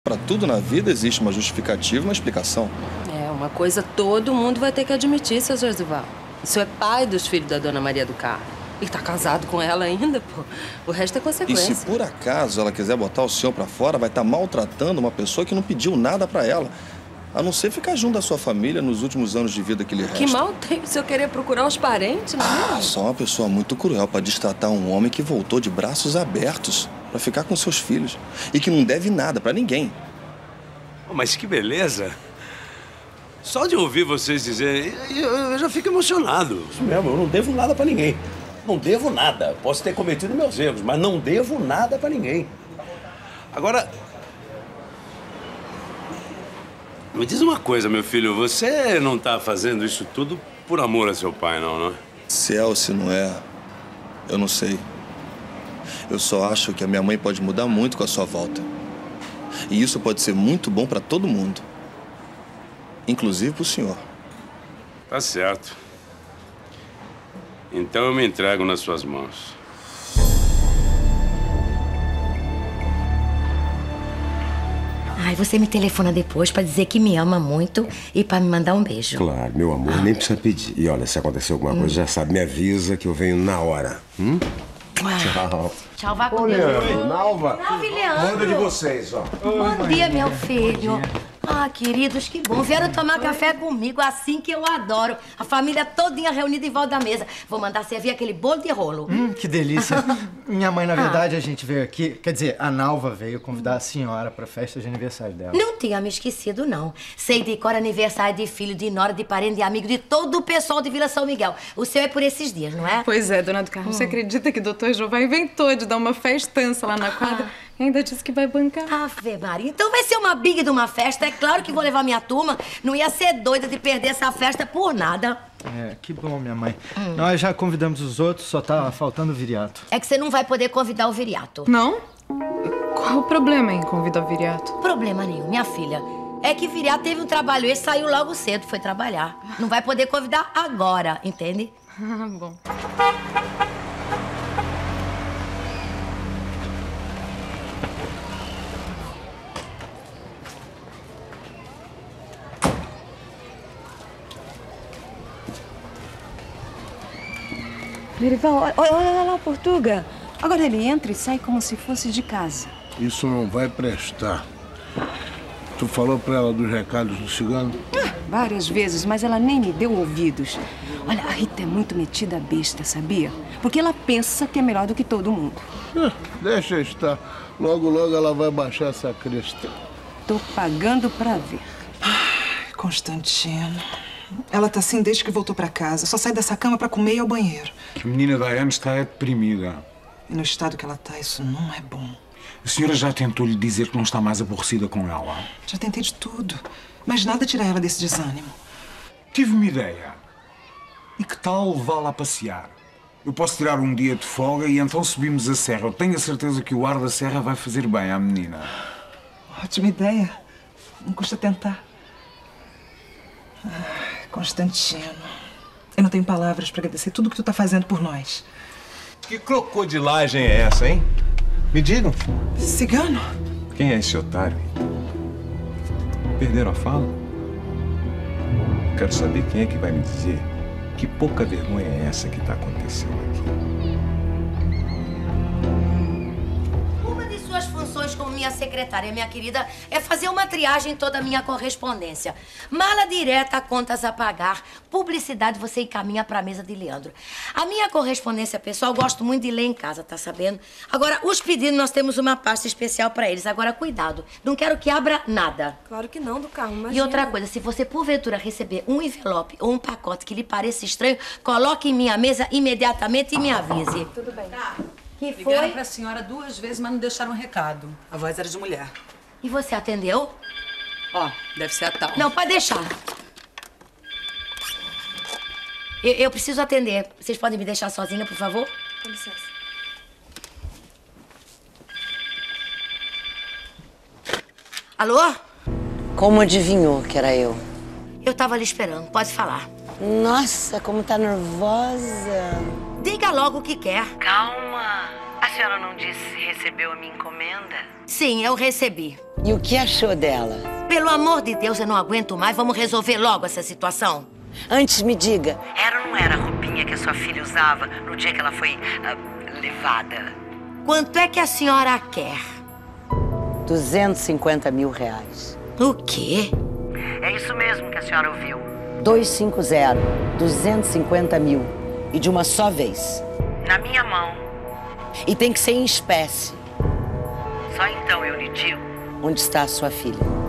Para tudo na vida existe uma justificativa, uma explicação. Uma coisa todo mundo vai ter que admitir, seu Josival. O senhor é pai dos filhos da dona Maria do Carmo. E tá casado com ela ainda, pô. O resto é consequência. E se por acaso ela quiser botar o senhor pra fora, vai estar maltratando uma pessoa que não pediu nada pra ela. A não ser ficar junto da sua família nos últimos anos de vida que lhe resta. Que mal tem o senhor querer procurar os parentes, não é? Só uma pessoa muito cruel pra destratar um homem que voltou de braços abertos pra ficar com seus filhos. E que não deve nada pra ninguém. Mas que beleza! Só de ouvir vocês dizerem, eu já fico emocionado. Isso mesmo, eu não devo nada pra ninguém. Não devo nada. Posso ter cometido meus erros, mas não devo nada pra ninguém. Agora, me diz uma coisa, meu filho. Você não tá fazendo isso tudo por amor a seu pai, não é? Se é ou se não é, eu não sei. Eu só acho que a minha mãe pode mudar muito com a sua volta. E isso pode ser muito bom pra todo mundo. Inclusive pro senhor. Tá certo. Então eu me entrego nas suas mãos. Ai, você me telefona depois pra dizer que me ama muito e pra me mandar um beijo. Claro, meu amor, nem precisa pedir. E olha, se acontecer alguma coisa, já sabe, me avisa que eu venho na hora. Tchau. Tchau, vá com Ô, Deus. Leandro, Nalva. Nalva e Leandro. Manda de vocês, ó. Bom dia, meu filho. Ah, queridos, que bom. Vieram tomar café comigo, assim que eu adoro. A família todinha reunida em volta da mesa. Vou mandar servir aquele bolo de rolo. Que delícia. Minha mãe, na verdade, a gente veio aqui... Quer dizer, a Nalva veio convidar a senhora pra festa de aniversário dela. Não tinha me esquecido, não. Sei de cor aniversário de filho, de nora, de parente, de amigo, de todo o pessoal de Vila São Miguel. O seu é por esses dias, não é? Pois é, dona do Carmo. Você acredita que o doutor Jová inventou de dar uma festança lá na quadra? E ainda disse que vai bancar. Ave Maria, então vai ser uma big de uma festa. É claro que vou levar minha turma. Não ia ser doida de perder essa festa por nada. É, que bom, minha mãe. Nós já convidamos os outros, só tá faltando o Viriato. É que você não vai poder convidar o Viriato. Não? Qual o problema em convidar o Viriato? Problema nenhum, minha filha. É que Viriato teve um trabalho e saiu logo cedo, foi trabalhar. Não vai poder convidar agora, entende? Ah, bom. Lerival, olha lá o Portuga. Agora ele entra e sai como se fosse de casa. Isso não vai prestar. Tu falou pra ela dos recados do cigano? Várias vezes, mas ela nem me deu ouvidos. Olha, a Rita é muito metida besta, sabia? Porque ela pensa que é melhor do que todo mundo. Deixa estar. Logo, logo ela vai baixar essa cresta. Tô pagando pra ver. Ai, Constantino. Ela tá assim desde que voltou pra casa. Só sai dessa cama pra comer e ir ao banheiro. A menina Daiane está deprimida. E no estado que ela tá, isso não é bom. A senhora já tentou lhe dizer que não está mais aborrecida com ela? Já tentei de tudo. Mas nada tira ela desse desânimo. Tive uma ideia. E que tal levá-la a passear? Eu posso tirar um dia de folga e então subimos a serra. Eu tenho a certeza que o ar da serra vai fazer bem à menina. Ótima ideia. Não custa tentar. Ai, Constantino. Eu não tenho palavras pra agradecer tudo que tu tá fazendo por nós. Que crocodilagem é essa, hein? Me digam. Cigano? Quem é esse otário? Perderam a fala? Quero saber quem é que vai me dizer que pouca vergonha é essa que tá acontecendo aqui. Uma de suas funções como minha secretária, minha querida, é fazer uma triagem em toda a minha correspondência. Mala direta, contas a pagar, publicidade você encaminha pra mesa de Leandro. A minha correspondência pessoal, gosto muito de ler em casa, tá sabendo? Agora, os pedidos, nós temos uma pasta especial pra eles. Agora, cuidado, não quero que abra nada. Claro que não, do Carmo, imagina. E outra coisa, se você porventura receber um envelope ou um pacote que lhe pareça estranho, coloque em minha mesa imediatamente e me avise. Tudo bem. Tá. Que Ligaram foi? pra senhora 2 vezes, mas não deixaram um recado. A voz era de mulher. E você atendeu? Ó, deve ser a tal. Não, pode deixar. Eu preciso atender. Vocês podem me deixar sozinha, por favor? Com licença. Alô? Como adivinhou que era eu? Eu tava ali esperando. Pode falar. Nossa, como tá nervosa. Diga logo o que quer. Calma. A senhora não disse se recebeu a minha encomenda? Sim, eu recebi. E o que achou dela? Pelo amor de Deus, eu não aguento mais. Vamos resolver logo essa situação. Antes me diga, era ou não era a roupinha que a sua filha usava no dia que ela foi levada? Quanto é que a senhora quer? 250 mil reais. O quê? É isso mesmo que a senhora ouviu. 250, 250 mil. E de uma só vez. Na minha mão. E tem que ser em espécie. Só então eu lhe digo onde está a sua filha.